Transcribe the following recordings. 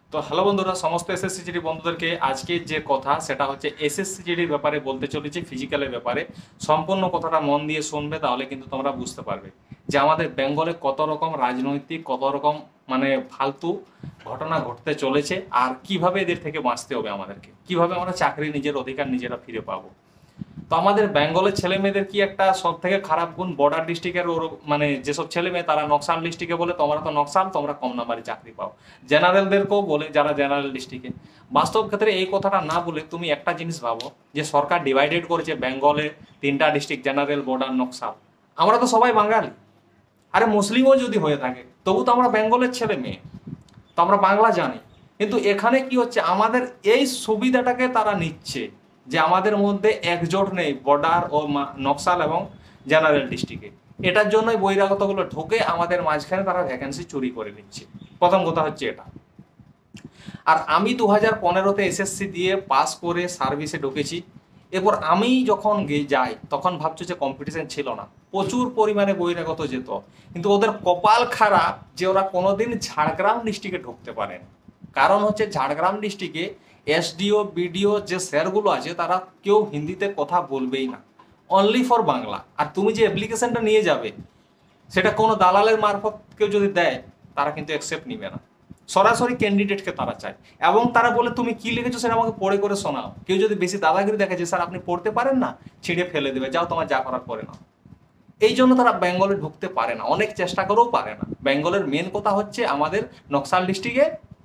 তো হ্যালো বন্ধুরা, সমস্ত এসএসসি জিডি বন্ধুদেরকে আজকে যে কথা সেটা হচ্ছে এসএসসি জিডির ব্যাপারে বলতে চলেছি, ফিজিক্যালের ব্যাপারে। সম্পূর্ণ কথাটা মন দিয়ে শুনবে, তাহলে কিন্তু তোমরা বুঝতে পারবে যে আমাদের বেঙ্গলে কত রকম রাজনৈতিক, কত রকম ফালতু ঘটনা ঘটতে চলেছে, আর কিভাবে এদের থেকে বাঁচতে হবে আমাদেরকে, কিভাবে আমরা চাকরি, নিজের অধিকার নিজেরা ফিরে পাবো। তো আমাদের বেঙ্গলের ছেলে মেয়েদের কি একটা সব থেকে খারাপ গুণ, বর্ডার ডিস্ট্রিক্টের যেসব ছেলে মেয়ে তারা নকশাল ডিস্ট্রিক্টে বলে তোমরা তো নকশাল, তোমরা কম নাম্বারে চাকরি পাও। জেনারেলদেরকেও বলে, যারা জেনারেল ডিস্ট্রিক্টে। বাস্তব ক্ষেত্রে এই কথাটা না বলে তুমি একটা জিনিস ভাবো, যে সরকার ডিভাইডেড করেছে বেঙ্গলে তিনটা ডিস্ট্রিক্ট, জেনারেল, বর্ডার, নকশাল। আমরা তো সবাই বাঙালি। আরে মুসলিমও যদি হয়ে থাকে তবু তো আমরা বেঙ্গলের ছেলে মেয়ে, তো আমরা বাংলা জানি। কিন্তু এখানে কি হচ্ছে, আমাদের এই সুবিধাটাকে তারা নিচ্ছে যে আমাদের মধ্যে একজোট নেই বর্ডার ও নকশাল এবং জেনারেল ডিস্ট্রিক্টে। এটার জন্যই বহিরাগতগুলো ঢোকে আমাদের মাঝখানে, তারা ভ্যাকেন্সি চুরি করে নিচ্ছে। প্রথম কথা হচ্ছে এটা। আর আমি 2015-তে এসএসসি দিয়ে পাস করে সার্ভিসে ঢুকেছি। এরপর আমি যখন যাই তখন ভাবছো যে কম্পিটিশন ছিল না, প্রচুর পরিমাণে বহিরাগত যেত। কিন্তু ওদের কপাল খারাপ যে ওরা কোনোদিন ঝাড়গ্রাম ডিস্ট্রিক্টে ঢুকতে পারেন। কারণ হচ্ছে ঝাড়গ্রাম ডিস্ট্রিক্টে এসডিও বিডিও যে স্যারগুলো আছে তারা কেউ হিন্দিতে কথা বলবেই না, অনলি ফর বাংলা। আর তুমি যে অ্যাপ্লিকেশনটা নিয়ে যাবে সেটা কোনো দালালের মারফত কেউ যদি দেয়, তারা কিন্তু অ্যাকসেপ্ট নিবে না। সরাসরি ক্যান্ডিডেটকে তারা চায়, এবং তারা বলে তুমি কি লিখেছো সেটা আমাকে পড়ে করে শোনাও। কেউ যদি বেশি দাদাগিরি দেখে যে স্যার আপনি পড়তে পারেন না, ছিঁড়ে ফেলে দেবে, যাও তোমার যা করার করে নাও। এই জন্য তারা বেঙ্গলে ঢুকতে পারে না, অনেক চেষ্টা করেও পারে না। বেঙ্গলের মেন কথা হচ্ছে আমাদের নকশাল ডিস্ট্রিক্টে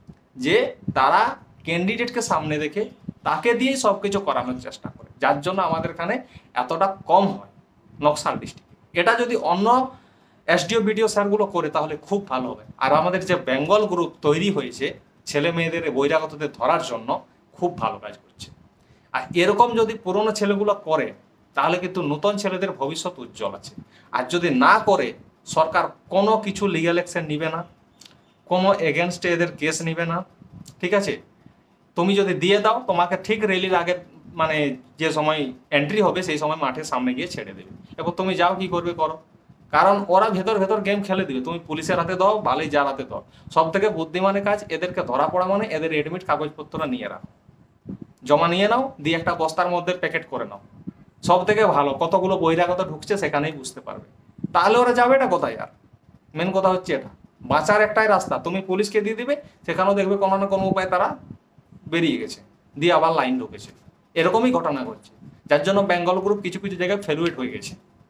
যে তারা ক্যান্ডিডেটকে সামনে রেখে তাকে দিয়েই সব কিছু করানোর চেষ্টা করে, যার জন্য আমাদের এখানে এতটা কম হয় নকশাল ডিস্ট্রিক্টে। এটা যদি অন্য এসডিও বিডিও স্যারগুলো করে তাহলে খুব ভালো হবে। আর আমাদের যে বেঙ্গল গ্রুপ তৈরি হয়েছে ছেলে মেয়েদের বহিরাগতদের ধরার জন্য, খুব ভালো কাজ করছে। আর এরকম যদি পুরনো ছেলেগুলো করে তাহলে কিন্তু নতুন ছেলেদের ভবিষ্যৎ উজ্জ্বল আছে। আর যদি না করে, সরকার কোনো কিছু লিগ্যাল অ্যাকশন নিবে না, কোনো এগেনস্টে এদের কেস নিবে না। ঠিক আছে, তুমি যদি দিয়ে দাও তোমাকে ঠিক রেলির আগে যে সময় এন্ট্রি হবে সেই সময় মাঠের সামনে গিয়ে ছেড়ে দেবে। এবার তুমি যাও, কি করবে করো। কারণ ওরা ভেতর ভেতর গেম খেলে দিবে, তুমি পুলিশের হাতে দাও, ভালোই যার হাতে দাও। সব থেকে বুদ্ধিমানের কাজ, এদেরকে ধরা পড়া মানে এদের এডমিট কাগজপত্র নিয়ে রাখো, জমা নিয়ে নাও, দিয়ে একটা বস্তার মধ্যে প্যাকেট করে নাও। সব থেকে ভালো, কতগুলো বহিরাগত ঢুকছে সেখানেই বুঝতে পারবে। তাহলে ওরা যাবে এটা কোথায়? আর মেন কথা হচ্ছে এটা, বাঁচার একটাই রাস্তা, তুমি পুলিশকে দিয়ে দিবে, সেখানেও দেখবে কোনো না কোনো উপায় তারা বেরিয়ে গেছে, দিয়ে আবার লাইন ঢুকেছে। এরকমই ঘটনা ঘটছে, যার জন্য বেঙ্গল গ্রুপ কিছু কিছু জায়গায় ফেলুয়েট হয়ে গেছে।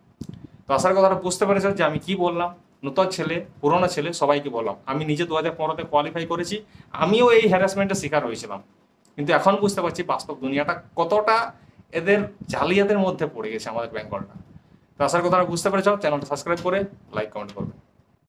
তো আসার কথাটা বুঝতে পেরেছ যে আমি কি বললাম। নতুন ছেলে, পুরোনো ছেলে, সবাইকে বললাম। আমি নিজে 2015-তে কোয়ালিফাই করেছি, আমিও এই হ্যারাসমেন্টের শিকার হয়েছিলাম। কিন্তু এখন বুঝতে পারছি বাস্তব দুনিয়াটা কতটা এদের জালিয়াতের মধ্যে পড়ে গেছে আমাদের বেঙ্গলটা। তো আসার কথাটা বুঝতে পেরেছ, চ্যানেলটা সাবস্ক্রাইব করে লাইক কমেন্ট করবে।